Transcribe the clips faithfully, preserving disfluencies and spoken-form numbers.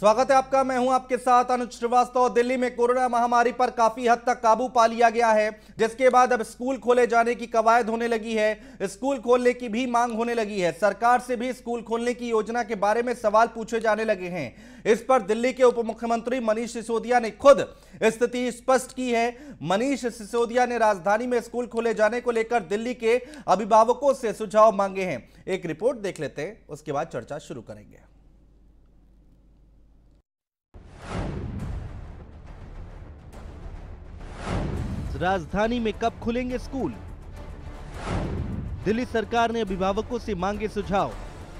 स्वागत है आपका। मैं हूं आपके साथ अनुज श्रीवास्तव। दिल्ली में कोरोना महामारी पर काफी हद तक काबू पा लिया गया है, जिसके बाद अब स्कूल खोले जाने की कवायद होने लगी है। स्कूल खोलने की भी मांग होने लगी है। सरकार से भी स्कूल खोलने की योजना के बारे में सवाल पूछे जाने लगे हैं। इस पर दिल्ली के उप मुख्यमंत्री मनीष सिसोदिया ने खुद स्थिति स्पष्ट की है। मनीष सिसोदिया ने राजधानी में स्कूल खोले जाने को लेकर दिल्ली के अभिभावकों से सुझाव मांगे हैं। एक रिपोर्ट देख लेते हैं, उसके बाद चर्चा शुरू करेंगे। राजधानी में कब खुलेंगे स्कूल? दिल्ली सरकार ने अभिभावकों से मांगे सुझाव।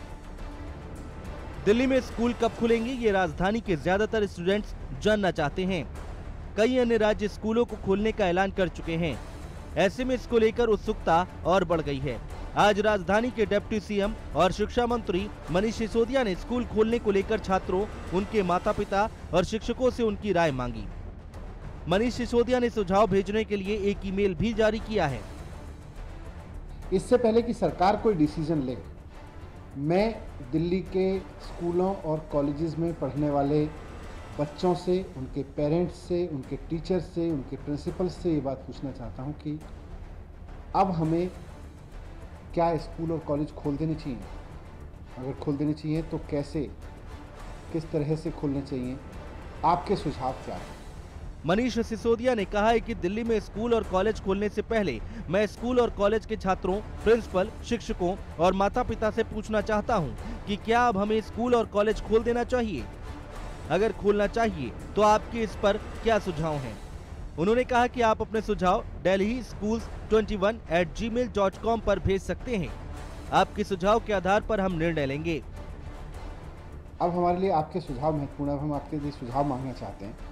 दिल्ली में स्कूल कब खुलेंगे, ये राजधानी के ज्यादातर स्टूडेंट्स जानना चाहते हैं। कई अन्य राज्य स्कूलों को खोलने का ऐलान कर चुके हैं। ऐसे में इसको लेकर उत्सुकता और बढ़ गई है। आज राजधानी के डिप्टी सीएम और शिक्षा मंत्री मनीष सिसोदिया ने स्कूल खोलने को लेकर छात्रों, उनके माता पिता और शिक्षकों से उनकी राय मांगी। मनीष सिसोदिया ने सुझाव भेजने के लिए एक ईमेल भी जारी किया है। इससे पहले कि सरकार कोई डिसीजन ले, मैं दिल्ली के स्कूलों और कॉलेजेस में पढ़ने वाले बच्चों से, उनके पेरेंट्स से, उनके टीचर्स से, उनके प्रिंसिपल्स से ये बात पूछना चाहता हूँ कि अब हमें क्या स्कूल और कॉलेज खोल देने चाहिए? अगर खोल देने चाहिए तो कैसे, किस तरह से खोलने चाहिए? आपके सुझाव क्या हैं? मनीष सिसोदिया ने कहा है कि दिल्ली में स्कूल और कॉलेज खोलने से पहले मैं स्कूल और कॉलेज के छात्रों, प्रिंसिपल, शिक्षकों और माता पिता से पूछना चाहता हूं कि क्या अब हमें स्कूल और कॉलेज खोल देना चाहिए? अगर खोलना चाहिए तो आपके इस पर क्या सुझाव हैं? उन्होंने कहा कि आप अपने सुझाव Delhi schools twenty one at gmail dot com पर भेज सकते हैं। आपके सुझाव के आधार पर हम निर्णय लेंगे। अब हमारे लिए आपके सुझाव महत्वपूर्ण है। हम आपके लिए सुझाव मांगना चाहते हैं।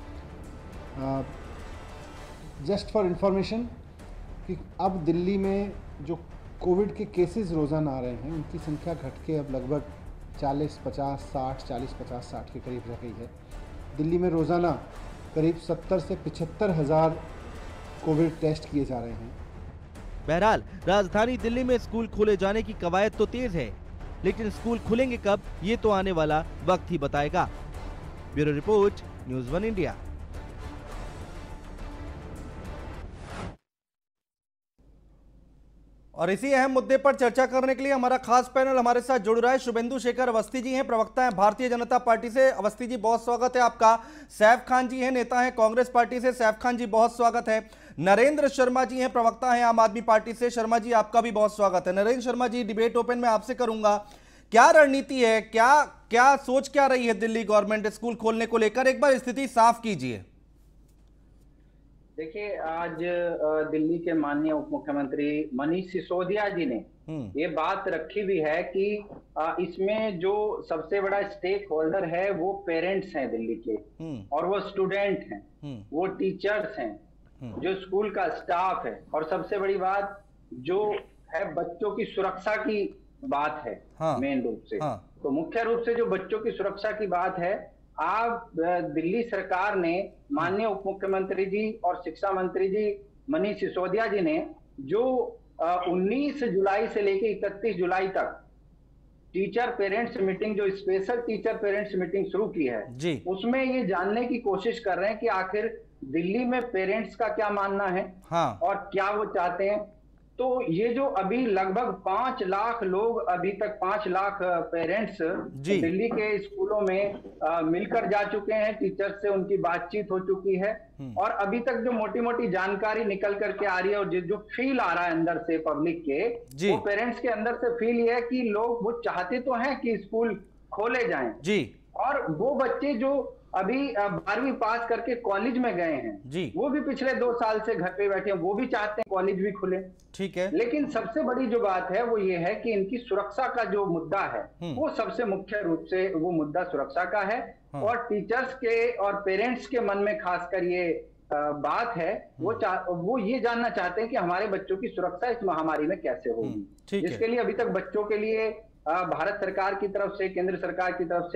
जस्ट फॉर इंफॉर्मेशन कि अब दिल्ली में जो कोविड के केसेस रोज़ाना आ रहे हैं, उनकी संख्या घट के अब लगभग चालीस पचास साठ चालीस पचास साठ के करीब रह गई है। दिल्ली में रोज़ाना करीब सत्तर से पचहत्तर हज़ार कोविड टेस्ट किए जा रहे हैं। बहरहाल राजधानी दिल्ली में स्कूल खोले जाने की कवायद तो तेज है, लेकिन स्कूल खुलेंगे कब, ये तो आने वाला वक्त ही बताएगा। Bureau report, News One India. और इसी अहम मुद्दे पर चर्चा करने के लिए हमारा खास पैनल हमारे साथ जुड़ रहा है। शुभेंदु शेखर अवस्थी जी हैं, प्रवक्ता हैं भारतीय जनता पार्टी से। अवस्थी जी, बहुत स्वागत है आपका। सैफ खान जी हैं, नेता हैं कांग्रेस पार्टी से। सैफ खान जी, बहुत स्वागत है। नरेंद्र शर्मा जी हैं, प्रवक्ता हैं आम आदमी पार्टी से। शर्मा जी, आपका भी बहुत स्वागत है। नरेंद्र शर्मा जी, डिबेट ओपन में आपसे करूंगा। क्या रणनीति है, क्या क्या सोच क्या रही है दिल्ली गवर्नमेंट स्कूल खोलने को लेकर? एक बार स्थिति साफ कीजिए। देखिए, आज दिल्ली के माननीय उप मुख्यमंत्री मनीष सिसोदिया जी ने ये बात रखी भी है कि इसमें जो सबसे बड़ा स्टेक होल्डर है वो पेरेंट्स हैं दिल्ली के, और वो स्टूडेंट हैं, वो टीचर्स हैं, जो स्कूल का स्टाफ है, और सबसे बड़ी बात जो है बच्चों की सुरक्षा की बात है। हाँ, मेन रूप से हाँ। तो मुख्य रूप से जो बच्चों की सुरक्षा की बात है, आप दिल्ली सरकार ने, माननीय उप मुख्यमंत्री जी और शिक्षा मंत्री जी मनीष सिसोदिया जी ने जो उन्नीस जुलाई से लेकर इकतीस जुलाई तक टीचर पेरेंट्स मीटिंग, जो स्पेशल टीचर पेरेंट्स मीटिंग शुरू की है जी, उसमें ये जानने की कोशिश कर रहे हैं कि आखिर दिल्ली में पेरेंट्स का क्या मानना है हाँ। और क्या वो चाहते हैं। तो ये जो अभी लगभग पांच लाख लोग, अभी तक पांच लाख पेरेंट्स दिल्ली के स्कूलों में आ, मिलकर जा चुके हैं, टीचर से उनकी बातचीत हो चुकी है, और अभी तक जो मोटी मोटी जानकारी निकल करके आ रही है और जो फील आ रहा है अंदर से पब्लिक के, वो पेरेंट्स के अंदर से फील ये है कि लोग वो चाहते तो हैं कि स्कूल खोले जाएं जी, और वो बच्चे जो अभी बारहवीं पास करके कॉलेज में गए हैं जी, वो भी पिछले दो साल से घर पे बैठे हैं, वो भी चाहते हैं कॉलेज भी खुले। ठीक है, लेकिन सबसे बड़ी जो बात है वो ये है कि इनकी सुरक्षा का जो मुद्दा है वो सबसे मुख्य रूप से वो मुद्दा सुरक्षा का है। हाँ। और टीचर्स के और पेरेंट्स के मन में खासकर ये बात है, वो वो ये जानना चाहते हैं कि हमारे बच्चों की सुरक्षा इस महामारी में कैसे होगी, जिसके लिए अभी तक बच्चों के लिए भारत सरकार की तरफ से, केंद्र सरकार की तरफ से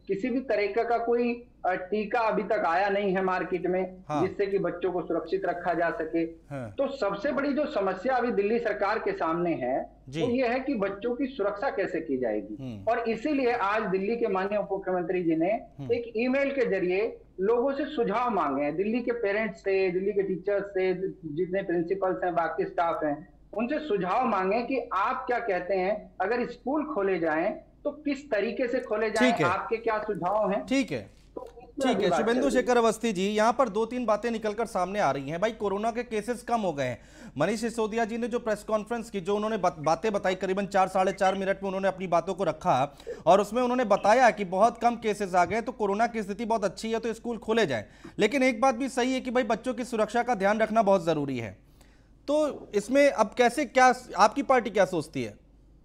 किसी भी तरीके का कोई टीका अभी तक आया नहीं है मार्केट में, हाँ। जिससे कि बच्चों को सुरक्षित रखा जा सके। हाँ। तो सबसे बड़ी जो समस्या अभी दिल्ली सरकार के सामने है वो ये है कि बच्चों की सुरक्षा कैसे की जाएगी। और इसीलिए आज दिल्ली के माननीय उप मुख्यमंत्री जी ने एक ईमेल के जरिए लोगों से सुझाव मांगे हैं, दिल्ली के पेरेंट्स से, दिल्ली के टीचर्स से, जितने प्रिंसिपल्स हैं, बाकी स्टाफ हैं, उनसे सुझाव मांगे कि आप क्या कहते हैं, अगर स्कूल खोले जाएं तो किस तरीके से खोले जाएं, आपके क्या सुझाव हैं। ठीक है, ठीक है शुभेंदु शेखर अवस्थी जी, यहाँ पर दो तीन बातें निकलकर सामने आ रही हैं। भाई कोरोना के केसेस कम हो गए हैं। मनीष सिसोदिया जी ने जो प्रेस कॉन्फ्रेंस की, जो उन्होंने बातें बताई, करीबन चार साढ़े चार मिनट में उन्होंने अपनी बातों को रखा और उसमें उन्होंने बताया कि बहुत कम केसेस आ गए, तो कोरोना की स्थिति बहुत अच्छी है, तो स्कूल खोले जाए। लेकिन एक बात भी सही है कि भाई बच्चों की सुरक्षा का ध्यान रखना बहुत जरूरी है। तो इसमें अब कैसे, क्या आपकी पार्टी क्या सोचती है?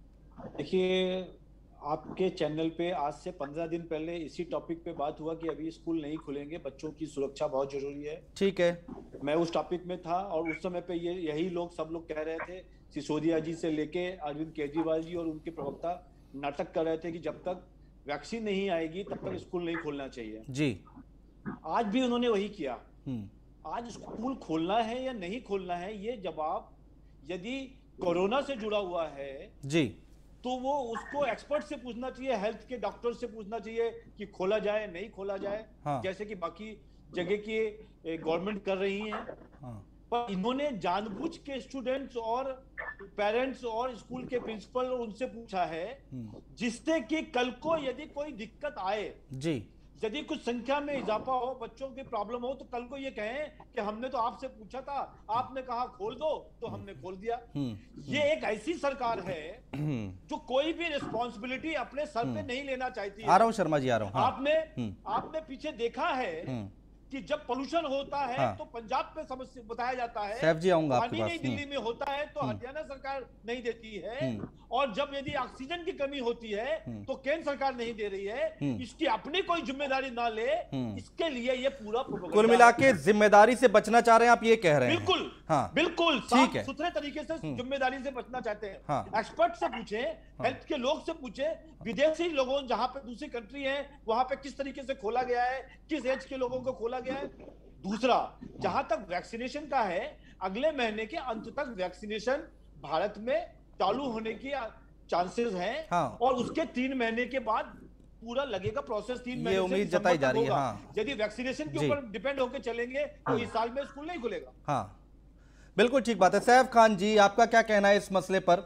देखिए, आपके चैनल पे आज से पंद्रह दिन पहले इसी टॉपिक पे बात हुआ कि अभी स्कूल नहीं खुलेंगे, बच्चों की सुरक्षा बहुत जरूरी है। ठीक है, मैं उस टॉपिक में था और उस समय पे ये यही लोग सब लोग कह रहे थे, सिसोदिया जी से लेके अरविंद केजरीवाल जी और उनके प्रवक्ता नाटक कर रहे थे कि जब तक वैक्सीन नहीं आएगी तब तक स्कूल नहीं खोलना चाहिए जी। आज भी उन्होंने वही किया। आज स्कूल खोलना है या नहीं खोलना है, ये जवाब यदि कोरोना से जुड़ा हुआ है जी, तो वो उसको एक्सपर्ट से पूछना चाहिए, हेल्थ के डॉक्टर से पूछना चाहिए कि खोला जाए नहीं खोला जाए। हाँ। जैसे कि बाकी जगह की गवर्नमेंट कर रही है। हाँ। पर इन्होंने जानबूझ के स्टूडेंट्स और पेरेंट्स और स्कूल के प्रिंसिपल उनसे पूछा है, जिससे कि कल को यदि कोई दिक्कत आए जी, यदि कुछ संख्या में इजाफा हो, बच्चों की प्रॉब्लम हो, तो कल को ये कहें कि हमने तो आपसे पूछा था, आपने कहा खोल दो तो हमने खोल दिया। ये एक ऐसी सरकार है जो कोई भी रिस्पॉन्सिबिलिटी अपने सर पे नहीं लेना चाहती है। आ रहा हूं शर्मा जी, आ रहा हूं। हाँ। आपने आपने पीछे देखा है कि जब पोल्यूशन होता है हाँ। तो पंजाब पे समस्या बताया जाता है, सैफ जी आऊंगा पानी नहीं दिल्ली में होता है तो हरियाणा सरकार नहीं देती है, और जब यदि ऑक्सीजन की कमी होती है तो केंद्र सरकार नहीं दे रही है। इसकी अपनी कोई जिम्मेदारी ना ले, इसके लिए ये पूरा कुल मिला के जिम्मेदारी से बचना चाह रहे हैं आप, ये कह रहे हैं? बिल्कुल हाँ, बिल्कुल ठीक है, सुथरे तरीके से जिम्मेदारी से बचना चाहते हैं। हाँ। एक्सपर्ट से पूछे, हेल्थ के लोग से पूछे, विदेशी लोगों जहां पे दूसरी कंट्री है वहां पे किस तरीके से खोला गया है, किस एज के लोगों को खोला गया है। दूसरा, जहां तक वैक्सीनेशन का है, अगले महीने के अंत तक वैक्सीनेशन भारत में चालू होने की चांसेस हैं। हाँ। और उसके तीन महीने के बाद पूरा लगेगा प्रोसेस, तीन महीने ये उम्मीद जताई जा रही है। हाँ। यदि वैक्सीनेशन के ऊपर डिपेंड होकर चलेंगे तो इस साल में स्कूल नहीं खुलेगा। हाँ बिल्कुल ठीक बात है। सैफ खान जी, आपका क्या कहना है इस मसले पर?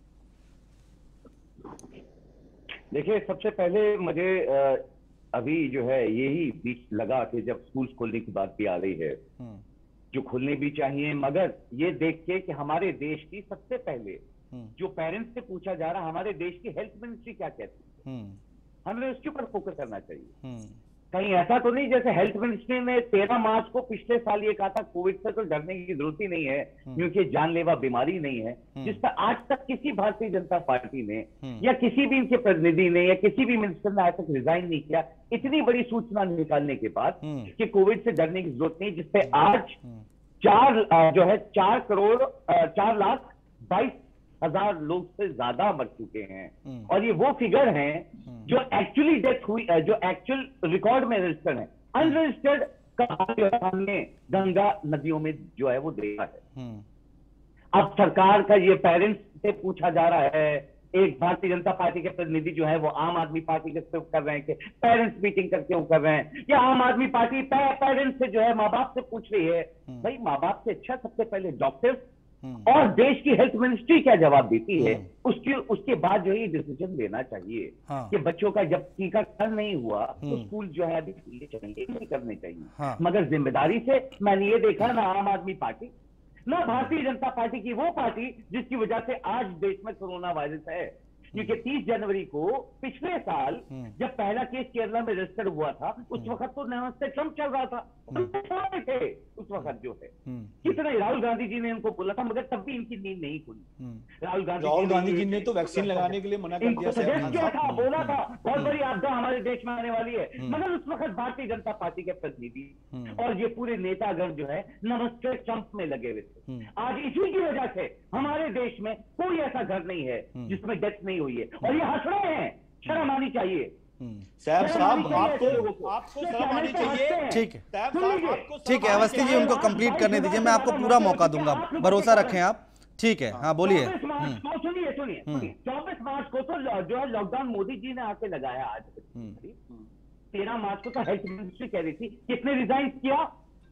देखिए, सबसे पहले मुझे अभी जो है यही बीच लगा कि जब स्कूल खोलने की बात भी आ रही है, जो खुलने भी चाहिए, मगर ये देख के कि हमारे देश की सबसे पहले जो पेरेंट्स से पूछा जा रहा, हमारे देश की हेल्थ मिनिस्ट्री क्या कहती है, हमें उसके ऊपर फोकस करना चाहिए। कहीं ऐसा तो नहीं जैसे हेल्थ मिनिस्ट्री ने तेरह मार्च को पिछले साल ये कहा था कोविड से तो डरने की जरूरत ही नहीं है क्योंकि जानलेवा बीमारी नहीं है, जिस पर आज तक किसी भारतीय जनता पार्टी ने या किसी भी इनके प्रतिनिधि ने या किसी भी मिनिस्टर ने आज तक रिजाइन नहीं किया। इतनी बड़ी सूचना निकालने के बाद कि कोविड से डरने की जरूरत नहीं, जिसपे आज चार जो है चार करोड़ चार लाख बाईस हजार लोग से ज्यादा मर चुके हैं, और ये वो फिगर हैं जो एक्चुअली डेथ हुई, जो एक्चुअल रिकॉर्ड में रजिस्टर्ड है। अनरजिस्टर्ड का जो है हमने गंगा नदियों में जो है वो देखा है। अब सरकार का ये पेरेंट्स से पूछा जा रहा है, एक भारतीय जनता पार्टी के प्रतिनिधि जो है वो आम आदमी पार्टी के कर रहे हैं कि पेरेंट्स मीटिंग करके वो कर रहे हैं, या आम आदमी पार्टी पेरेंट्स से जो है माँ बाप से पूछ रही है। भाई माँ बाप से अच्छा सबसे पहले डॉक्टर्स और देश की हेल्थ मिनिस्ट्री क्या जवाब देती है, उसके उसके बाद जो है डिसीजन लेना चाहिए। हाँ। कि बच्चों का जब टीकाकरण नहीं हुआ तो स्कूल जो है अभी खुले चलेंगे, नहीं करने चाहिए। हाँ। मगर जिम्मेदारी से मैंने ये देखा ना आम आदमी पार्टी ना भारतीय जनता पार्टी की वो पार्टी जिसकी वजह से आज देश में कोरोना वायरस है, क्योंकि तीस जनवरी को पिछले साल जब पहला केस केरला में रजिस्टर हुआ था उस वक्त तो नमस्ते ट्रंप चल रहा था, थे उस वक्त जो है कितने राहुल गांधी जी ने उनको बोला था, मगर तब भी इनकी नींद नहीं खुली। राहुल गांधी राहुल गांधी जी ने तो वैक्सीन लगाने के लिए मना कर दिया, सजेस्ट किया था, बोला था बहुत बड़ी आपदा हमारे देश में आने वाली है, मगर उस वक्त भारतीय जनता पार्टी के प्रतिनिधि और ये पूरे नेतागण जो है नमस्ते ट्रंप में लगे हुए थे। आज इसी की वजह से हमारे देश में कोई ऐसा घर नहीं है जिसमें डेथ नहीं हुई है, और ये हंस रहे हैं, शर्म आनी चाहिए। साहब साहब आपको आपको शर्म आनी चाहिए। ठीक है साहब साहब आपको ठीक है अवस्थी जी, उनको कंप्लीट करने दीजिए, मैं आपको पूरा मौका दूंगा, भरोसा रखें आप। ठीक है, हाँ बोलिए। सुनिए सुनिए चौबीस मार्च को तो जो है लॉकडाउन मोदी जी ने आके लगाया। आज तेरह मार्च को तो हेल्थ मिनिस्ट्री कह रही थी, कितने रिजाइन किया?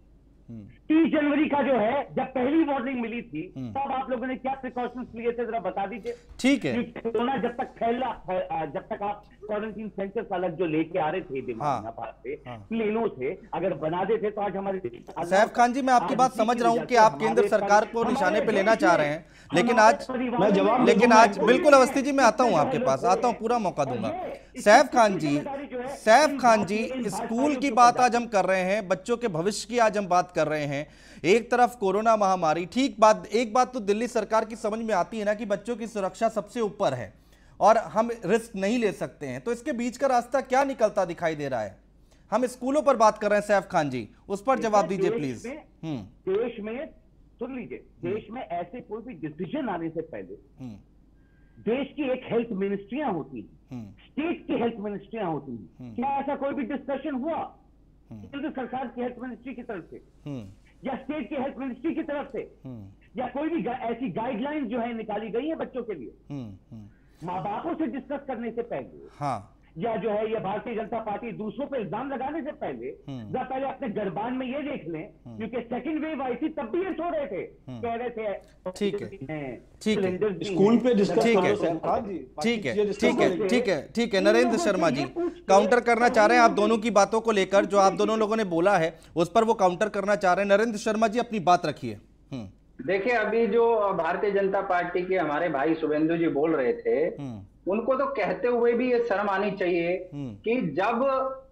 तीस जनवरी का जो है जब पहली वार्निंग मिली थी तब आप लोगों ने क्या प्रिकॉशंस लिए थे, जरा बता दीजिए। ठीक है, कोरोना जब तक फैला, जब तक आप क्वारंटीन सेंटर्स अलग जो लेके आ रहे थे बीमारियां से, प्लेनों से अगर बना देते तो आज हमारे। सैफ खान जी, मैं आपकी बात समझ रहा हूं कि आप केंद्र सरकार को निशाने पे लेना चाह रहे हैं, लेकिन आज मैं जवाब लेकिन आज बिल्कुल अवस्थी जी, मैं आता हूं आपके पास, आता हूं, पूरा मौका दूंगा। सैफ खान जी, सैफ खान जी, स्कूल की बात आज हम कर रहे हैं, बच्चों के भविष्य की आज हम बात कर रहे हैं। एक तरफ कोरोना महामारी, ठीक बात, एक बात तो दिल्ली सरकार की समझ में आती है ना कि बच्चों की सुरक्षा सबसे ऊपर है और हम रिस्क नहीं ले सकते हैं, तो इसके बीच का रास्ता क्या निकलता दिखाई दे रहा है? हम स्कूलों पर बात कर रहे हैं सैफ खान जी, उस पर जवाब दीजिए प्लीज। देश में सुन लीजिए, देश में ऐसे कोई भी डिसीजन आने से पहले देश की एक हेल्थ मिनिस्ट्रियां होती हैं, स्टेट की हेल्थ मिनिस्ट्रियां होती हैं। क्या ऐसा कोई भी डिस्कशन हुआ केंद्र सरकार की हेल्थ मिनिस्ट्री की तरफ से या स्टेट की हेल्थ मिनिस्ट्री की तरफ से, या कोई भी ऐसी गाइडलाइन जो है निकाली गई है बच्चों के लिए माँ बापों से डिस्कस करने से पहले? हाँ, या जो है ये भारतीय जनता पार्टी दूसरों पर इल्जाम लगाने से पहले जरा पहले अपने गरबान में ये देख लें, क्योंकि सेकंड वेव आई थी तब भी ये सो रहे थे, कह रहे थे ठीक है ठीक है स्कूल पे डिस्कस ठीक है ठीक है ठीक है ठीक है ठीक है नरेंद्र शर्मा जी काउंटर करना चाह रहे हैं आप दोनों की बातों को लेकर, जो आप दोनों लोगों ने बोला है उस पर वो काउंटर करना चाह रहे हैं। नरेंद्र शर्मा जी अपनी बात रखिए। देखिए, अभी जो भारतीय जनता पार्टी के हमारे भाई शुभेंदु जी बोल रहे थे, उनको तो कहते हुए भी ये शर्म आनी चाहिए कि जब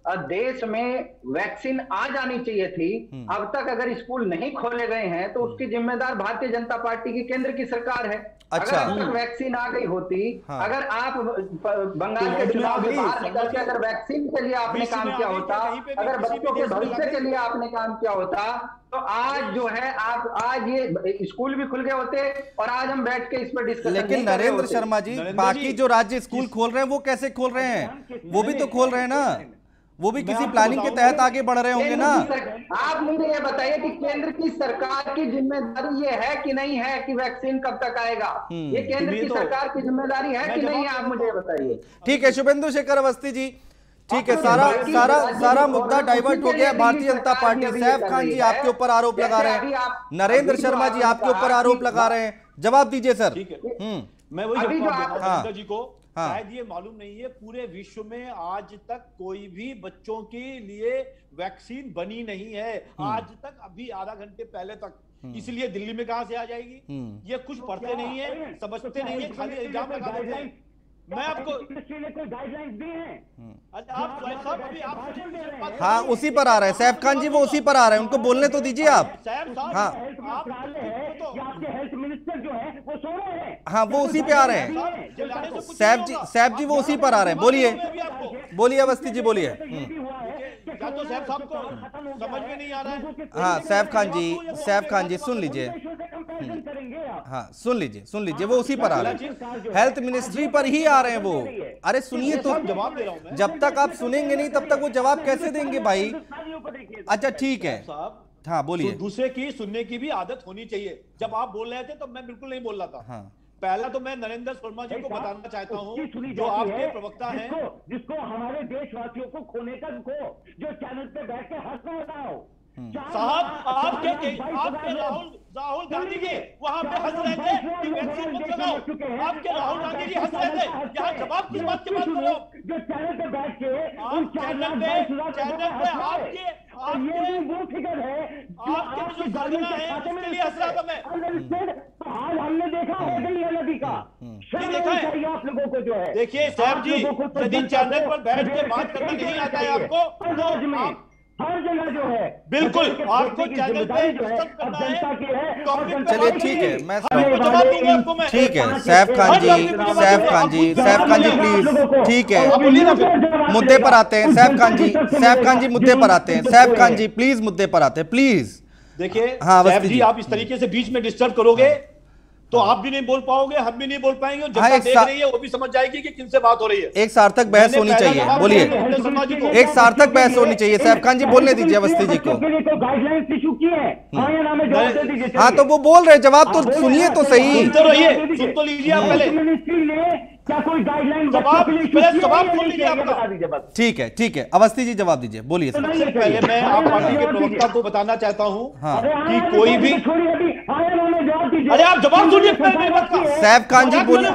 देश में वैक्सीन आ जानी चाहिए थी, अब तक अगर स्कूल नहीं खोले गए हैं तो उसकी जिम्मेदार भारतीय जनता पार्टी की केंद्र की सरकार है। अच्छा, अगर अब तक वैक्सीन आ गई होती, हाँ। अगर आप बंगाल के चुनाव के बाहर निकल के अगर वैक्सीन के लिए आपने काम किया होता, अगर बच्चों के भविष्य के लिए आपने काम किया होता, तो आज जो है आप आज ये स्कूल भी खुल गए होते और आज हम बैठ के इस पर डिस्कस। लेकिन नरेंद्र शर्मा जी, बाकी जो राज्य स्कूल खोल रहे हैं वो कैसे खोल रहे हैं? वो भी तो खोल रहे हैं ना, वो भी किसी प्लानिंग के तहत आगे बढ़ रहे होंगे ना। आप मुझे ये बताइए कि केंद्र की सरकार की जिम्मेदारी ये है कि नहीं है कि वैक्सीन कब तक आएगा? ये केंद्र की सरकार की जिम्मेदारी है कि नहीं है? आप मुझे बताइए। ठीक है शुभेंदु शेखर अवस्थी जी, ठीक है, सारा सारा सारा मुद्दा डाइवर्ट हो गया। भारतीय जनता पार्टी, सैफ खान जी आपके ऊपर आरोप लगा रहे हैं, नरेंद्र शर्मा जी आपके ऊपर आरोप लगा रहे हैं, जवाब दीजिए सर। मैं वही जवाब जी को, हाँ। शायद ये मालूम नहीं है पूरे विश्व में आज तक कोई भी बच्चों के लिए वैक्सीन बनी नहीं है, आज तक, अभी आधा घंटे पहले तक। इसलिए दिल्ली में कहां से आ जाएगी? ये कुछ पढ़ते नहीं है, समझते नहीं है, खाली इल्जाम लगा देते हैं। मैं आपको कोई गाइडलाइंस दी हैं? आप साहब अभी आप हाँ उसी पर आ रहे हैं सैफ खान जी, वो उसी पर आ रहे हैं, उनको बोलने तो दीजिए आप। हाँ आपके हेल्थ मिनिस्टर जो है वो सो रहे हैं। हाँ वो उसी पे आ रहे हैं सैफ जी, सैफ जी वो उसी पर आ रहे हैं। बोलिए बोलिए अवस्थी जी बोलिए। या तो सैफ साहब को समझ में नहीं आ रहा है। हाँ सैफ खान जी, सैफ खान जी सुन लीजिए, हाँ सुन लीजिए सुन लीजिए, वो उसी पर आ रहे हैं, हेल्थ मिनिस्ट्री पर ही आ रहे हैं वो। अरे सुनिए तो, जवाब दे रहा हूं मैं। जब तक आप सुनेंगे नहीं तब तक वो जवाब कैसे देंगे भाई? अच्छा ठीक है, हाँ बोलिए। दूसरे की सुनने की भी आदत होनी चाहिए। जब आप बोल रहे थे तो मैं बिल्कुल नहीं बोल रहा था। हाँ। पहला तो मैं नरेंद्र शर्मा जी को बताना चाहता हूँ, जो आपके प्रवक्ता हैं, जिसको, जिसको हमारे देशवासियों को खोने का को जो चैनल पे बैठ के हंसना होता हो। साहब आपके आपके राहुल राहुल गांधी जी वहां पे हंस रहे थे कि वैक्सीन मत लगाओ, आपके राहुल गांधी जी हंस रहे थे। यहाँ जवाब किस बात की बात कर रहे हो? जो चैनल पे बैठ के आप चैनल पे चैनल पे आपके ये वो फिगर है आपके जो सरगना है उसके लिए हंस रहा था मैं। हाल हमने देखा है दिल्ली नदी का, देखा है आप लोगों को जो है। देखिए साहब जी, यदि चैनल पर बैठ के बात करना नहीं आता है आपको, हर जगह जो है बिल्कुल आपको चैनल पे डिस्कस करना है। चलिए ठीक है, मैं जवाब दूंगा आपको मैं। ठीक है सैफ खान जी, सैफ खान जी, सैफ खान जी प्लीज, ठीक है मुद्दे पर आते हैं। सैफ खान जी, सैफ खान जी मुद्दे पर आते हैं, सैफ खान जी प्लीज मुद्दे पर आते हैं प्लीज। देखिए हाँ सैफ जी, आप इस तरीके से बीच में डिस्टर्ब करोगे तो आप भी नहीं बोल पाओगे, हम भी नहीं बोल पाएंगे, और हाँ, जनता एक देख सा... रही है वो भी समझ जाएगी कि किनसे बात हो रही है। एक सार्थक बहस होनी चाहिए, बोलिए। एक सार्थक बहस होनी चाहिए। सैफ खान जी बोलने दीजिए अवस्थी जी को। गाइडलाइंस इशू की है, हाँ या ना में जवाब दे दीजिए। हाँ तो वो बोल रहे, जवाब तो सुनिए तो सही। सुन तो रहिए, सुन तो लीजिए आप पहले। मिनिस्ट्री ने क्या कोई गाइडलाइन जवाब पहले जवाब सुन लीजिए आपका। बता दीजिए बस। ठीक है, ठीक है, अवस्थी जी जवाब दीजिए, बोलिए। सबसे पहले मैं आप पार्टी के प्रवक्ता को बताना चाहता हूं कि कोई भी, अरे आप जवाब सुनिए पहले बात का। सैफ खान जी बोलिए।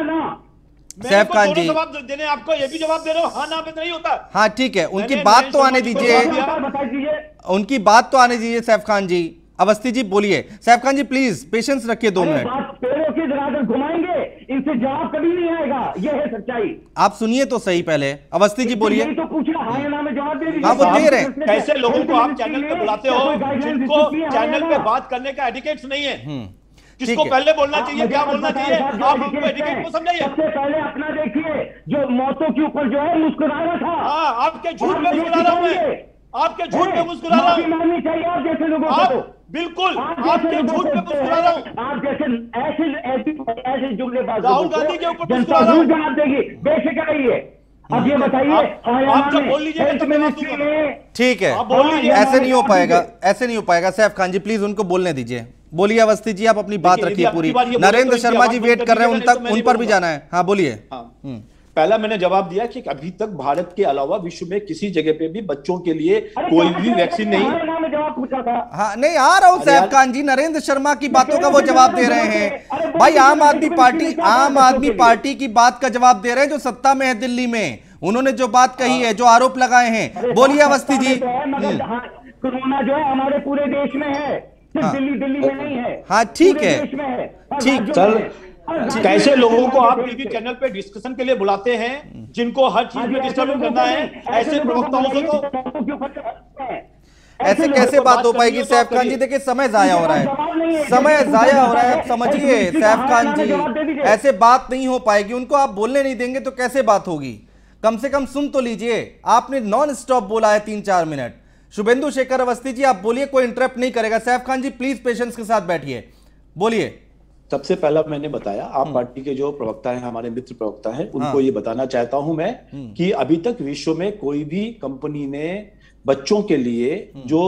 सैफ खान जी जवाब देने आपको ये भी जवाब दे रहे हो, हाँ ना पे नहीं होता। हाँ ठीक है, उनकी बात तो आने दीजिए, उनकी बात तो आने दीजिए सैफ खान जी। अवस्थी जी बोलिए। सैफ खान जी प्लीज पेशेंस रखिए दो मिनट। पेड़ों की जगह घुमाएंगे, इनसे जवाब कभी नहीं आएगा, ये है सच्चाई। आप सुनिए तो सही पहले। अवस्थी जी बोलिए। तो पूछना, हाँ या ना में जवाब दे दीजिए। हाँ वो दे रहे हैं। कैसे लोगों को आप चैनल पे बुलाते हो जिनको चैनल पे बात करने का एटिकेट्स नहीं है? किसको पहले बोलना चाहिए, क्या बोलना चाहिए, आप हमको एटिकेट को समझाइए। सबसे पहले अपना देखिए, जो मौतों के ऊपर जो है मुस्कुरा रहा था। हाँ, आपके झूठ पे मुस्कुरा रहा हूं मैं, आपके झूठ पे मुस्कुरा रहा हूं। माननी चाहिए आप जैसे लोगों आप को। बिल्कुल आपके झूठ पे मुस्कुरा रहा हूं। आप जैसे ऐसे ऐसे ऐसे जुमलेबाज राहुल गांधी के ऊपर मुस्कुरा रहा हूं। जवाब देगी, बेफिक्र रहिए। अब ये बताइए, आप जब बोल लीजिएगा तब जवाब दूंगा। ठीक है, ऐसे नहीं हो पाएगा, ऐसे नहीं हो पाएगा। सैफ खान जी प्लीज उनको बोलने दीजिए। बोलिए अवस्थी जी, आप अपनी बात रखिए पूरी। नरेंद्र शर्मा जी वेट कर रहे हैं, उन तक उन पर भी जाना है। हाँ बोलिए। पहला मैंने जवाब दिया कि अभी तक भारत के अलावा विश्व में किसी जगह पे भी बच्चों के लिए कोई भी वैक्सीन नहीं। हाँ नहीं आ रहा हूँ सैफ खान जी, नरेंद्र शर्मा की बातों का वो जवाब दे रहे हैं। भाई आम आदमी पार्टी, आम आदमी पार्टी की बात का जवाब दे रहे हैं जो सत्ता में है दिल्ली में। उन्होंने जो बात कही है, जो आरोप लगाए हैं, बोलिए अवस्थी जी। कोरोना जो है हमारे पूरे देश में है, सिर्फ दिल्ली दिल्ली में नहीं है। हाँ ठीक है, ठीक। चल कैसे लोगों को आप टीवी चैनल पे डिस्कशन के लिए बुलाते हैं जिनको हर चीज में डिस्टर्ब करना है, ऐसे प्रवक्ताओं से तो ऐसे कैसे बात हो पाएगी सैफ खान जी? देखिए समय जाया हो रहा है, समय जाया हो रहा है, समझिए सैफ खान जी, ऐसे बात नहीं हो पाएगी। उनको आप बोलने नहीं देंगे तो कैसे बात होगी? कम से कम सुन तो लीजिए। आपने नॉन स्टॉप बोला है तीन चार मिनट। शुभेंदु शेखर अवस्थी जी आप बोलिए, कोई इंटरप्ट नहीं करेगा। सैफ खान जी प्लीज पेशेंस के साथ बैठिए, बोलिए। सबसे पहला मैंने बताया, आप पार्टी के जो प्रवक्ता हैं, हमारे मित्र प्रवक्ता हैं, उनको हाँ। ये बताना चाहता हूं मैं कि अभी तक विश्व में कोई भी कंपनी ने बच्चों के लिए, जो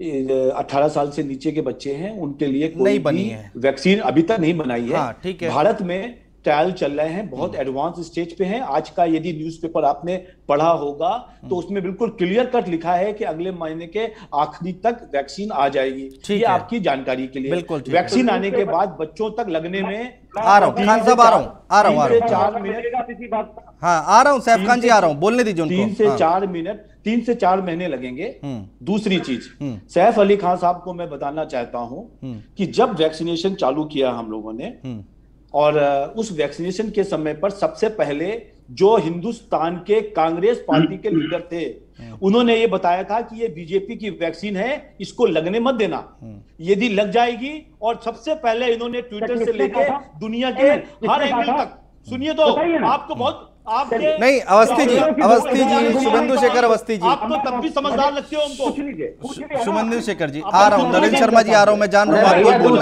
अठारह साल से नीचे के बच्चे हैं, उनके लिए कोई नहीं बनी भी है वैक्सीन अभी तक नहीं बनाई है। हाँ, ठीक है। भारत में ट्रायल चल रहे हैं, बहुत एडवांस स्टेज पे हैं। आज का यदि न्यूज़पेपर आपने पढ़ा होगा तो उसमें बिल्कुल क्लियर कट लिखा है कि अगले महीने के आखिरी तक वैक्सीन आ जाएगी। ये आपकी जानकारी के लिए। बिल्कुल वैक्सीन आने के बाद बच्चों तक लगने में आ रहा हूँ खान साहब, आ रहा हूँ आ रहा हूँ चार मिनट हाँ आ रहा हूँ सैफ खान जी, आ रहा हूँ, बोलने दीजिए उनको। तीन से चार मिनट तीन से चार महीने लगेंगे। दूसरी चीज, सैफ अली खान साहब को मैं बताना चाहता हूं कि जब वैक्सीनेशन चालू किया हम लोगों ने, और उस वैक्सीनेशन के समय पर सबसे पहले जो हिंदुस्तान के कांग्रेस पार्टी के लीडर थे, उन्होंने ये बताया था कि ये बीजेपी की वैक्सीन है, इसको लगने मत देना, यदि लग जाएगी। और सबसे पहले इन्होंने ट्विटर से लेकर दुनिया के हर एंगल तक, सुनिए तो आपको बहुत आपके नहीं अवस्थी जी, अवस्थी जी, शुभेंदु शेखर अवस्थी जी, आप तो तब भी समझदार लगते हो हमको। शुभेंदु शेखर जी आ रहा हूँ, नरेंद्र शर्मा जी आ रहा हूँ, मैं जान रहा हूँ आपको बोलना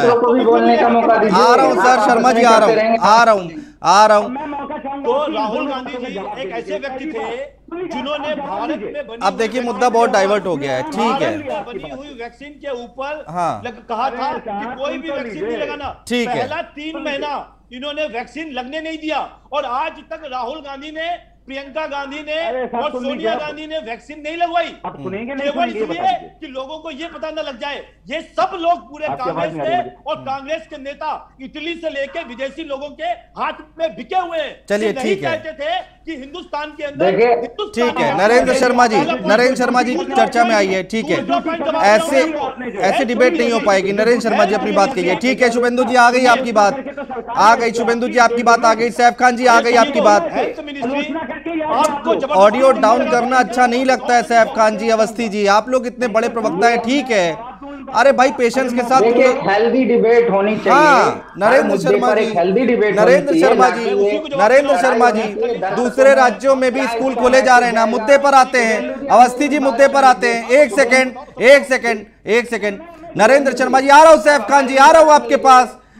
है। आ रहा हूँ सर, शर्मा जी आ रहा हूँ, आ रहा हूँ आ रहा हूँ तो राहुल गांधी जी एक ऐसे व्यक्ति थे जिन्होंने भारत में बनी, अब देखिए मुद्दा बहुत डाइवर्ट हो गया है। ठीक है, बनी हुई वैक्सीन के ऊपर हाँ कहा था कि कोई भी वैक्सीन नहीं लगाना। ठीक है, पहला तीन महीना इन्होंने वैक्सीन लगने नहीं दिया, और आज तक राहुल गांधी ने, प्रियंका गांधी ने और सोनिया गांधी ने वैक्सीन नहीं लगवाई, केवल इसलिए कि लोगों को ये पता न लग जाए। ये सब लोग पूरे कांग्रेस के और कांग्रेस के नेता इटली से लेके विदेशी लोगों के हाथ में बिके हुए हैं। चलिए ठीक है, कहते थे कि हिंदुस्तान के अंदर, ठीक है नरेंद्र शर्मा जी, नरेंद्र शर्मा जी चर्चा में आइए। ठीक है, ऐसे ऐसे डिबेट नहीं हो पाएगी। नरेंद्र शर्मा जी अपनी बात कहिए। ठीक है शुभेंदु जी आ गई आपकी बात, आ गई शुभेंदु जी आपकी बात आ गई। सैफ खान जी आ गई आपकी बात। ऑडियो डाउन करना अच्छा नहीं लगता है सैफ खान जी, अवस्थी जी, आप लोग इतने बड़े प्रवक्ता हैं। ठीक है, अरे भाई पेशेंस के साथ हेल्दी डिबेट होनी चाहिए। हाँ नरेंद्र शर्मा जी, नरेंद्र शर्मा जी, नरेंद्र शर्मा जी, दूसरे राज्यों में भी स्कूल खोले जा रहे हैं ना, मुद्दे पर आते हैं। अवस्थी जी मुद्दे पर आते हैं। एक सेकेंड एक सेकेंड एक सेकेंड नरेंद्र शर्मा जी आ रहा हूं, सैफ खान जी आ रहा हूं आपके पास।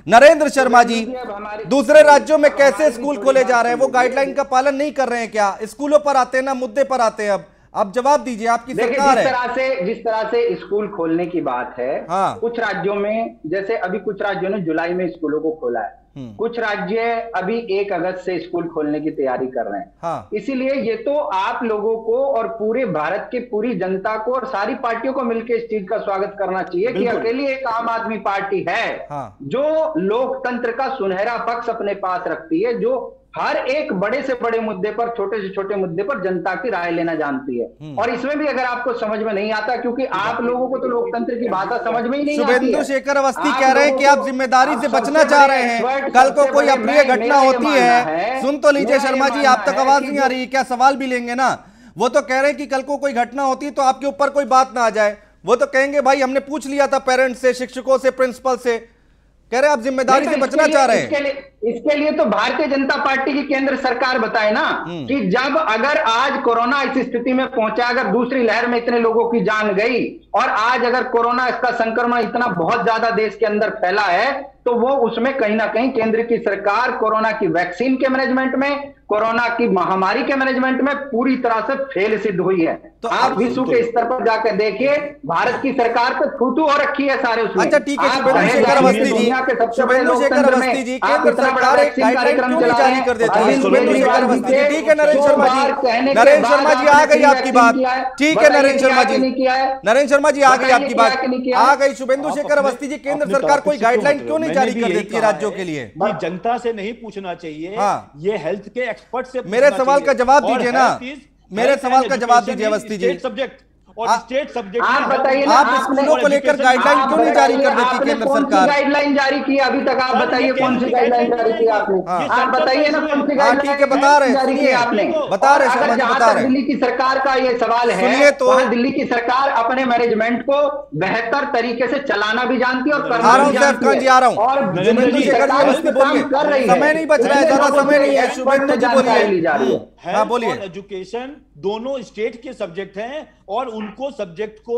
नरेंद्र शर्मा जी, दूसरे राज्यों में कैसे स्कूल खोले जा रहे हैं, वो गाइडलाइन का पालन नहीं कर रहे हैं क्या? स्कूलों पर आते हैं ना, मुद्दे पर आते हैं। अब आप जवाब दीजिए, आपकी सरकार है। जिस तरह से जिस तरह से स्कूल खोलने की बात है, हाँ। कुछ राज्यों में, जैसे अभी कुछ राज्यों ने जुलाई में स्कूलों को खोला है, कुछ राज्य अभी एक अगस्त से स्कूल खोलने की तैयारी कर रहे हैं। हाँ। इसीलिए ये तो आप लोगों को और पूरे भारत के पूरी जनता को और सारी पार्टियों को मिलकर इस चीज का स्वागत करना चाहिए कि अकेली एक आम आदमी पार्टी है, हाँ। जो लोकतंत्र का सुनहरा पक्ष अपने पास रखती है, जो हर एक बड़े से बड़े मुद्दे पर, छोटे से छोटे मुद्दे पर जनता की राय लेना जानती है। और इसमें भी अगर आपको समझ में नहीं आता, क्योंकि आप लोगों को तो लोकतंत्र की भाषा समझ में ही नहीं आती है। शुभेंदु शेखर अवस्थी कह रहे हैं कि आप जिम्मेदारी से बचना चाह रहे हैं, कल को कोई अप्रिय घटना होती है। सुन तो लीजिए शर्मा जी, आप तक आवाज नहीं आ रही, क्या सवाल भी लेंगे ना? वो तो कह रहे हैं कि कल को कोई घटना होती है तो आपके ऊपर कोई बात ना आ जाए। वो तो कहेंगे भाई हमने पूछ लिया था पेरेंट्स से, शिक्षकों से, प्रिंसिपल से। कह रहे आप जिम्मेदारी से बचना चाह रहे हैं। इसके लिए इसके लिए तो भारतीय जनता पार्टी की केंद्र सरकार बताए ना कि जब अगर आज कोरोना इस स्थिति में पहुंचा, अगर दूसरी लहर में इतने लोगों की जान गई और आज अगर कोरोना इसका संक्रमण इतना बहुत ज्यादा देश के अंदर फैला है, तो वो उसमें कहीं ना कहीं केंद्र की सरकार कोरोना की वैक्सीन के मैनेजमेंट में, कोरोना की महामारी के मैनेजमेंट में पूरी तरह से फेल सिद्ध हुई है। तो आप विश्व के स्तर पर जाकर देखिए, भारत की सरकार तो थूथू हो रखी है सारे उसमें। अच्छा ठीक है, शुभेंदु शेखर अवस्थी जी, शुभेंदु शेखर अवस्थी जी, केंद्र सरकार एक गाइडलाइन क्यों नहीं जारी कर देती है? शुभेंदु शेखर अवस्थी जी, ठीक है नरेंद्र शर्मा जी, नरेंद्र शर्मा जी आ गई आपकी बात, ठीक है नरेंद्र शर्मा जी, नरेंद्र शर्मा जी आ गई आपकी बात, आ गई। शुभेंदु शेखर अवस्थी जी, केंद्र सरकार कोई गाइडलाइन क्यों नहीं जारी कर देती है राज्यों के लिए? जनता से नहीं पूछना चाहिए, ये हेल्थ के एक्सपर्ट से। मेरे सवाल का जवाब दीजिए ना, मेरे सवाल का जवाब दीजिए अवस्थी जी। सब्जेक्ट और स्टेट सब्जेक्ट आप बताइए, आप स्कूलों को लेकर गाइडलाइन क्यों नहीं जारी कर देती केंद्र सरकार? गाइडलाइन जारी की अभी तक? आप बताइए कौन सी गाइडलाइन जारी की आपने? आप बताइए ना कौन सी गाइडलाइन ठीक है, बता रहे जारी की आपने? बता रहे शर्मा जी, बता रहे। दिल्ली की सरकार का ये सवाल है तो दिल्ली की सरकार अपने मैनेजमेंट को बेहतर तरीके से चलाना भी जानती है और करना भी जानती है। आ रहा हूँ, और शुभेंदु सरकार इस पे काम कर रही है। समय नहीं बच रहा है, ज्यादा समय नहीं है। शुभेंदु जी बोलिए। हाँ बोलिए। एजुकेशन दोनों स्टेट के सब्जेक्ट हैं और उनको सब्जेक्ट को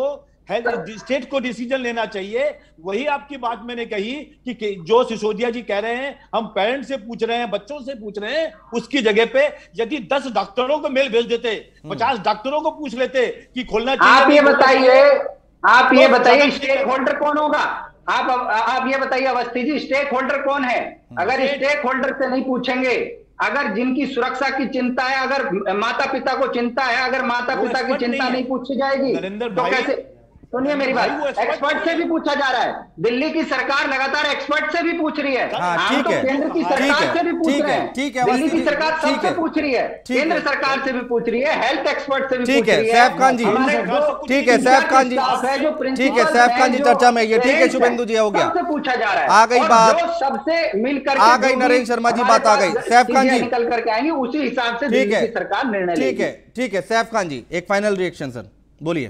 स्टेट को डिसीजन लेना चाहिए। वही आपकी बात मैंने कही कि जो सिसोदिया जी कह रहे हैं हम पेरेंट्स से पूछ रहे हैं, बच्चों से पूछ रहे हैं, उसकी जगह पे यदि दस डॉक्टरों को मेल भेज देते, पचास डॉक्टरों को पूछ लेते कि खोलना चाहिए। आप ये बताइए, आप ये बताइए स्टेक होल्डर कौन होगा? आप आप ये बताइए अवस्थी जी, स्टेक होल्डर कौन है? अगर स्टेक होल्डर से नहीं पूछेंगे, अगर जिनकी सुरक्षा की चिंता है, अगर माता पिता को चिंता है, अगर माता पिता की चिंता नहीं पूछी जाएगी तो कैसे? सुनिए मेरी बात, एक्सपर्ट से भी पूछा जा रहा है। दिल्ली की सरकार लगातार एक्सपर्ट से भी पूछ रही है। हाँ, ठीक तो है, केंद्र की सरकार से भी पूछ रहे हैं, दिल्ली की सरकार सबसे पूछ रही है, केंद्र सरकार से भी पूछ रही है, हेल्थ एक्सपर्ट से भी पूछ रही है। सैफ खान जी, ठीक है सैफ खान जी, ठीक है सैफ खान जी चर्चा में ये, ठीक है शुभेंदु जी हो गया, पूछा जा रहा है, आ गई बात, सबसे मिलकर आ गई नरेंद्र शर्मा जी बात आ गई। सैफ खान जी निकल करके आएंगे, उसी हिसाब से दिल्ली की सरकार निर्णय लेगी। ठीक है, ठीक है सैफ खान जी एक फाइनल रिएक्शन सर, बोलिए।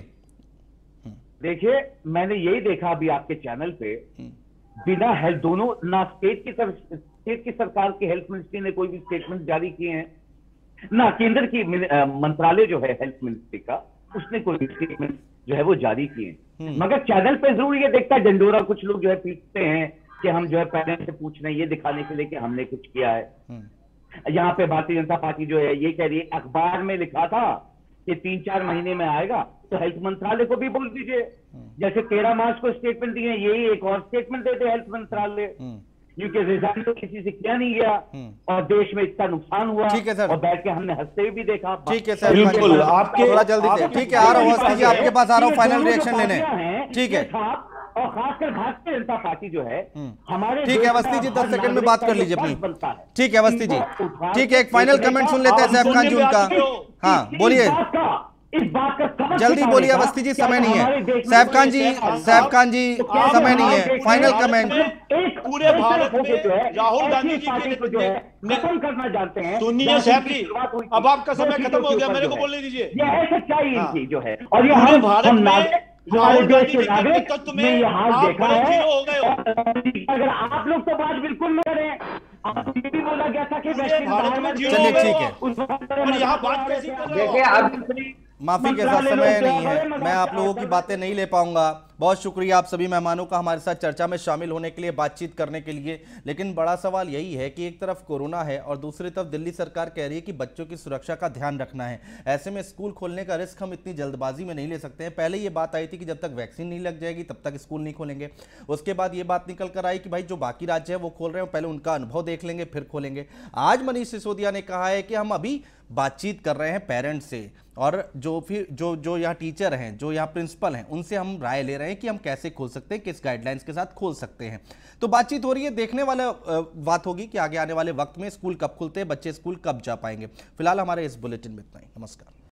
देखिए मैंने यही देखा अभी आपके चैनल पे, बिना हेल्थ दोनों ना स्टेट की सर, स्टेट की सरकार की हेल्थ मिनिस्ट्री ने कोई भी स्टेटमेंट जारी किए हैं, ना केंद्र की मंत्रालय जो है हेल्थ मिनिस्ट्री का, उसने कोई स्टेटमेंट जो है वो जारी किए। मगर चैनल पे जरूर ये देखता है डंडोरा, कुछ लोग जो है पीटते हैं कि हम जो है पेरेंट्स से पूछ रहे हैं, ये दिखाने के लिए कि हमने कुछ किया है। यहाँ पे भारतीय जनता पार्टी जो है ये कह रही है, अखबार में लिखा था कि तीन चार महीने में आएगा, तो हेल्थ मंत्रालय को भी बोल दीजिए, जैसे तेरह मार्च को स्टेटमेंट दिए, यही एक और स्टेटमेंट दे दे हेल्थ मंत्रालय, क्योंकि रिजाइन तो किसी से किया नहीं गया और देश में इतना नुकसान हुआ। ठीक है सर, और बैठ के हमने हंसते हुए भी देखा। ठीक है सर, बिल्कुल आपके थोड़ा जल्दी से, ठीक है आ रहा हूँ आपके पास, आ रहा हूँ फाइनल रिएक्शन लेने। ठीक है, और खासकर भारतीय जनता पार्टी जो है हमारे, ठीक है अवस्थी जी दस सेकंड में बात कर लीजिए अपनी। ठीक है अवस्थी जी, ठीक है एक फाइनल कमेंट सुन लेते हैं सैफ खान जी उनका। हाँ बोलिए, इस बात का जल्दी बोलिए अवस्थी जी, समय नहीं है। सैफ खान जी, सैफ खान जी समय नहीं है, फाइनल कमेंट। पूरे भारत में राहुल गांधी जी को जो है खत्म करना जानते हैं। सुनिए सैफ जी, अब आपका समय खत्म हो गया, मेरे को बोलने दीजिए। ये है सच्चाई इनकी जो है, और ये पूरे भारत में हमारे देश के नागरिक में ये हाल देखा है। अगर आप लोग तो बात बिल्कुल नहीं करें, आप ये भी बोला गया था कि चलिए ठीक है, यहाँ बात कैसी कर रहे हो? देखिए अब माफी के साथ समय नहीं है, मैं आप लोगों की बातें नहीं ले पाऊंगा। बहुत शुक्रिया आप सभी मेहमानों का हमारे साथ चर्चा में शामिल होने के लिए, बातचीत करने के लिए। लेकिन बड़ा सवाल यही है कि एक तरफ कोरोना है और दूसरी तरफ दिल्ली सरकार कह रही है कि बच्चों की सुरक्षा का ध्यान रखना है। ऐसे में स्कूल खोलने का रिस्क हम इतनी जल्दबाजी में नहीं ले सकते हैं। पहले ये बात आई थी कि जब तक वैक्सीन नहीं लग जाएगी तब तक स्कूल नहीं खोलेंगे। उसके बाद ये बात निकल कर आई कि भाई जो बाकी राज्य है वो खोल रहे हैं, पहले उनका अनुभव देख लेंगे फिर खोलेंगे। आज मनीष सिसोदिया ने कहा है कि हम अभी बातचीत कर रहे हैं पेरेंट्स से, और जो फिर जो जो यहाँ टीचर हैं, जो यहाँ प्रिंसिपल हैं, उनसे हम राय ले रहे हैं कि हम कैसे खोल सकते हैं, किस गाइडलाइंस के साथ खोल सकते हैं। तो बातचीत हो रही है, देखने वाला बात होगी कि आगे आने वाले वक्त में स्कूल कब खुलते हैं, बच्चे स्कूल कब जा पाएंगे। फिलहाल हमारे इस बुलेटिन में इतना ही। नमस्कार।